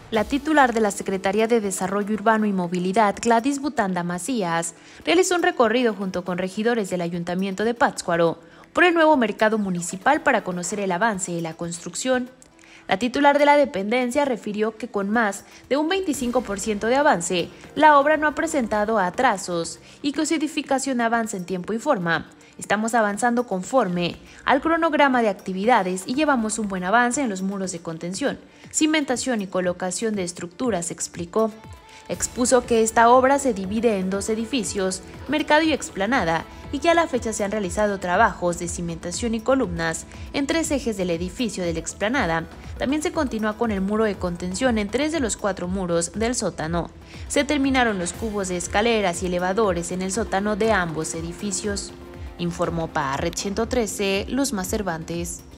La titular de la Secretaría de Desarrollo Urbano y Movilidad, Gladys Butanda Macías, realizó un recorrido junto con regidores del Ayuntamiento de Pátzcuaro por el nuevo mercado municipal para conocer el avance de la construcción. La titular de la dependencia refirió que con más de un 25% de avance, la obra no ha presentado atrasos y que su edificación avanza en tiempo y forma. Estamos avanzando conforme al cronograma de actividades y llevamos un buen avance en los muros de contención, cimentación y colocación de estructuras, explicó. Expuso que esta obra se divide en dos edificios, mercado y explanada, y que a la fecha se han realizado trabajos de cimentación y columnas en 3 ejes del edificio de la explanada. También se continúa con el muro de contención en 3 de los 4 muros del sótano. Se terminaron los cubos de escaleras y elevadores en el sótano de ambos edificios. Informó para Red 113, Luzma Cervantes.